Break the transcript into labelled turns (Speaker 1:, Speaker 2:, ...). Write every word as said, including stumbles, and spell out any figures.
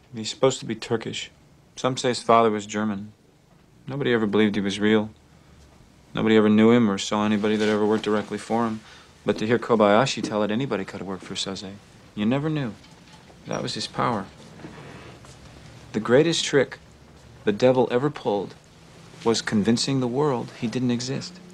Speaker 1: He's supposed to be Turkish. Some say his father was German. Nobody ever believed he was real. Nobody ever knew him or saw anybody that ever worked directly for him. But to hear Kobayashi tell it, anybody could have worked for Saze. You never knew. That was his power. The greatest trick the devil ever pulled was convincing the world he didn't exist.